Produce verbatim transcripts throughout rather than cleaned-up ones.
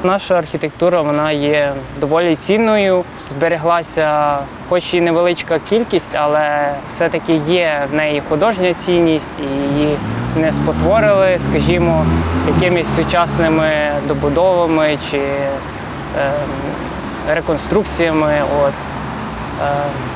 Наша архітектура, вона є доволі цінною, збереглася хоч і невеличка кількість, але все-таки є в неї художня цінність і її не спотворили, скажімо, якимись сучасними добудовами чи е, реконструкціями. От. Е,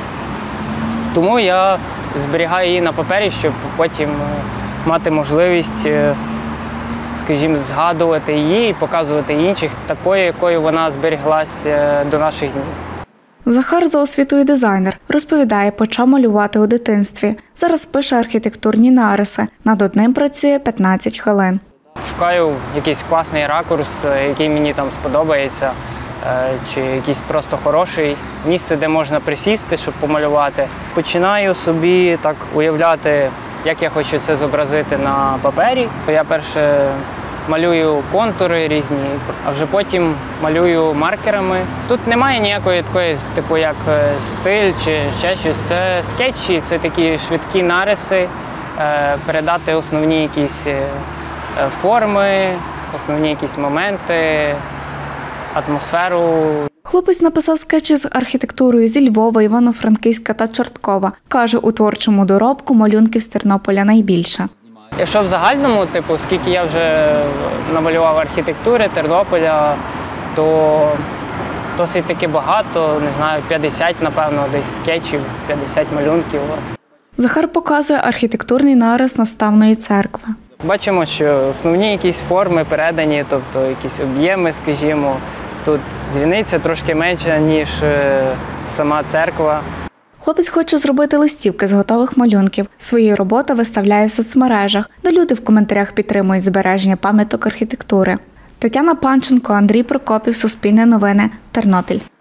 тому я зберігаю її на папері, щоб потім мати можливість, скажімо, згадувати її і показувати інших такою, якою вона зберіглася до наших днів. Захар за освітою дизайнер. Розповідає, почав малювати у дитинстві. Зараз пише архітектурні нариси. Над одним працює п'ятнадцять хвилин. Шукаю якийсь класний ракурс, який мені там сподобається, чи якийсь просто хороший місце, де можна присісти, щоб помалювати. Починаю собі так уявляти, як я хочу це зобразити на папері. Я перше малюю контури різні, а вже потім малюю маркерами. Тут немає ніякої такої, типу, як стиль чи ще щось. Це скетчі, це такі швидкі нариси, передати основні якісь форми, основні якісь моменти, атмосферу. Хлопець написав скетчі з архітектурою зі Львова, Івано-Франківська та Чорткова. Каже, у творчому доробку малюнків з Тернополя найбільше. Якщо в загальному, типу, скільки я вже намалював архітектури Тернополя, то досить таки багато, не знаю, п'ятдесят, напевно, десь скетчів, п'ятдесят малюнків. От. Захар показує архітектурний нарис наставної церкви. Бачимо, що основні якісь форми передані, тобто якісь об'єми, скажімо. Тут дзвіниця трошки менша, ніж сама церква. Хлопець хоче зробити листівки з готових малюнків. Свої роботи виставляє в соцмережах, де люди в коментарях підтримують збереження пам'яток архітектури. Тетяна Панченко, Андрій Прокопів, Суспільне новини, Тернопіль.